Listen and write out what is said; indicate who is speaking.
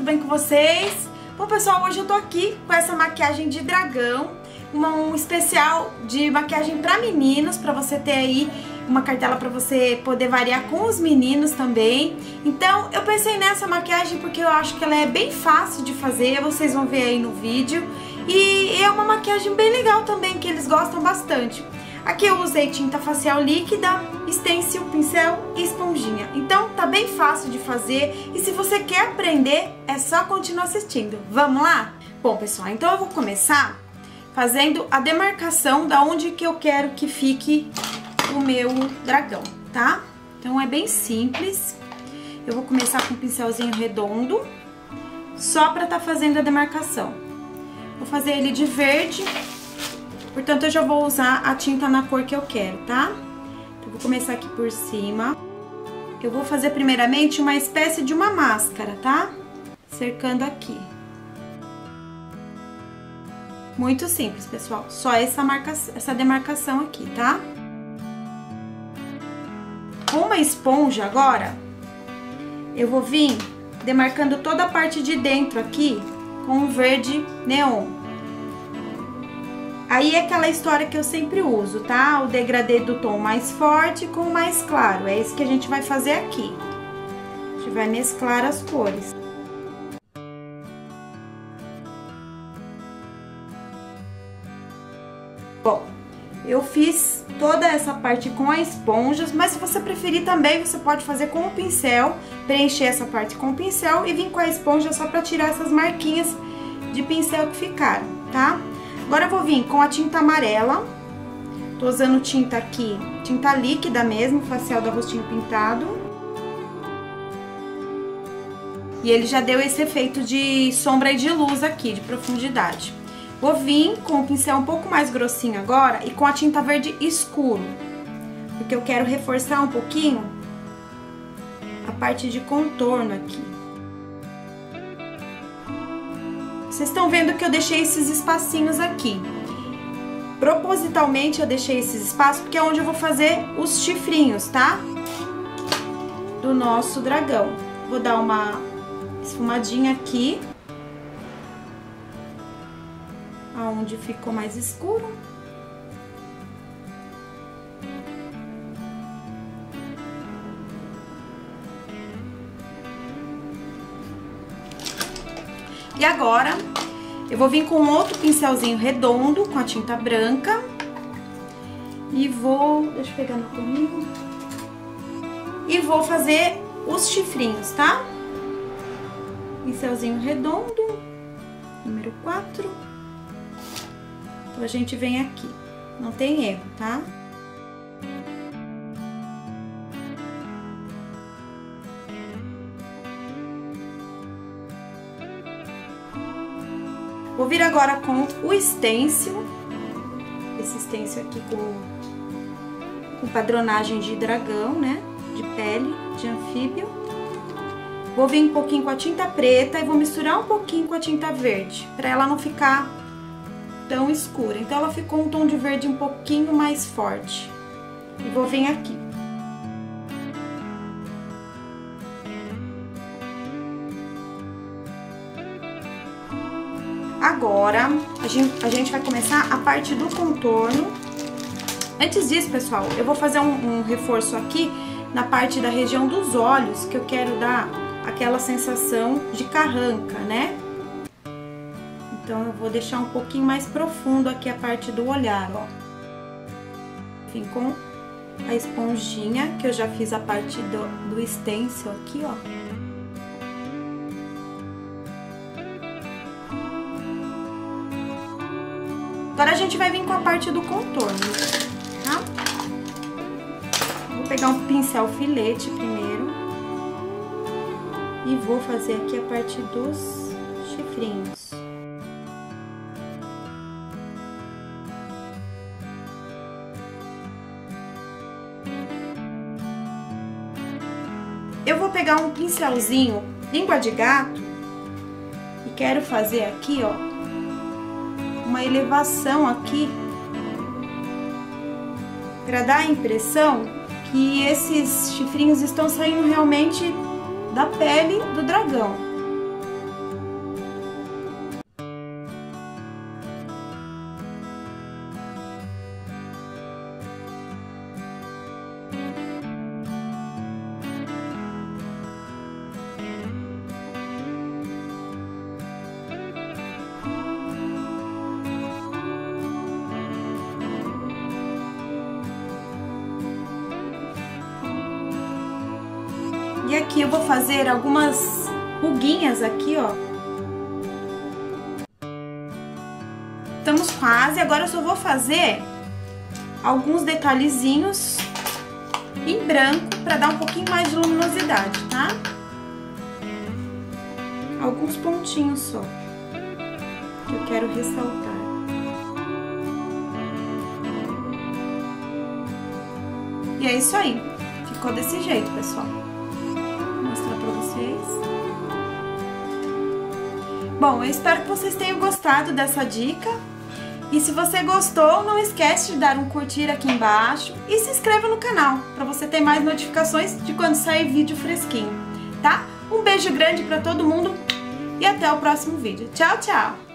Speaker 1: tudo bem com vocês? Bom, pessoal, hoje eu tô aqui com essa maquiagem de dragão, um especial de maquiagem pra meninos, pra você ter aí uma cartela pra você poder variar com os meninos também. Então, eu pensei nessa maquiagem porque eu acho que ela é bem fácil de fazer, vocês vão ver aí no vídeo. E é uma maquiagem bem legal também, que eles gostam bastante. Aqui eu usei tinta facial líquida, stencil, pincel e esponjinha. Então tá bem fácil de fazer e se você quer aprender, é só continuar assistindo. Vamos lá? Bom, pessoal, então eu vou começar fazendo a demarcação da onde que eu quero que fique o meu dragão, tá? Então é bem simples. Eu vou começar com um pincelzinho redondo, só pra tá fazendo a demarcação. Vou fazer ele de verde. Portanto, eu já vou usar a tinta na cor que eu quero, tá? Então, vou começar aqui por cima. Eu vou fazer primeiramente uma espécie de uma máscara, tá? Cercando aqui. Muito simples, pessoal. Só essa demarcação aqui, tá? Com uma esponja agora, eu vou vir demarcando toda a parte de dentro aqui com um verde neon. Aí é aquela história que eu sempre uso, tá? O degradê do tom mais forte com o mais claro. É isso que a gente vai fazer aqui. A gente vai mesclar as cores. Bom, eu fiz toda essa parte com a esponja, mas se você preferir também, você pode fazer com o pincel, preencher essa parte com o pincel e vir com a esponja só pra tirar essas marquinhas de pincel que ficaram, tá? Agora eu vou vir com a tinta amarela, tô usando tinta aqui, tinta líquida mesmo, facial da Rostinho Pintado. E ele já deu esse efeito de sombra e de luz aqui, de profundidade. Vou vir com o pincel um pouco mais grossinho agora e com a tinta verde escuro, porque eu quero reforçar um pouquinho a parte de contorno aqui. Vocês estão vendo que eu deixei esses espacinhos aqui. Propositalmente eu deixei esses espaços porque é onde eu vou fazer os chifrinhos, tá? Do nosso dragão. Vou dar uma esfumadinha aqui. Aonde ficou mais escuro. E agora, eu vou vir com outro pincelzinho redondo, com a tinta branca. E vou... deixa eu pegar no comigo. E vou fazer os chifrinhos, tá? Pincelzinho redondo, número 4. Então, a gente vem aqui. Não tem erro, tá? Vou vir agora com o stencil, esse stencil aqui com padronagem de dragão, né, de pele, de anfíbio. Vou vir um pouquinho com a tinta preta e vou misturar um pouquinho com a tinta verde, pra ela não ficar tão escura. Então, ela ficou um tom de verde um pouquinho mais forte. E vou vir aqui. Agora, a gente vai começar a parte do contorno. Antes disso, pessoal, eu vou fazer um reforço aqui na parte da região dos olhos, que eu quero dar aquela sensação de carranca, né? Então, eu vou deixar um pouquinho mais profundo aqui a parte do olhar, ó. Vim com a esponjinha, que eu já fiz a parte do stencil aqui, ó. Agora, a gente vai vir com a parte do contorno, tá? Vou pegar um pincel filete primeiro. E vou fazer aqui a parte dos chifrinhos. Eu vou pegar um pincelzinho língua de gato e quero fazer aqui, ó, uma elevação aqui, para dar a impressão que esses chifrinhos estão saindo realmente da pele do dragão. E aqui eu vou fazer algumas ruguinhas aqui, ó. Estamos quase, agora eu só vou fazer alguns detalhezinhos em branco para dar um pouquinho mais de luminosidade, tá? Alguns pontinhos só, que eu quero ressaltar. E é isso aí, ficou desse jeito, pessoal. Vou mostrar pra vocês. Bom, eu espero que vocês tenham gostado dessa dica. E se você gostou, não esquece de dar um curtir aqui embaixo e se inscreva no canal, para você ter mais notificações de quando sair vídeo fresquinho, tá? Um beijo grande pra todo mundo e até o próximo vídeo. Tchau, tchau!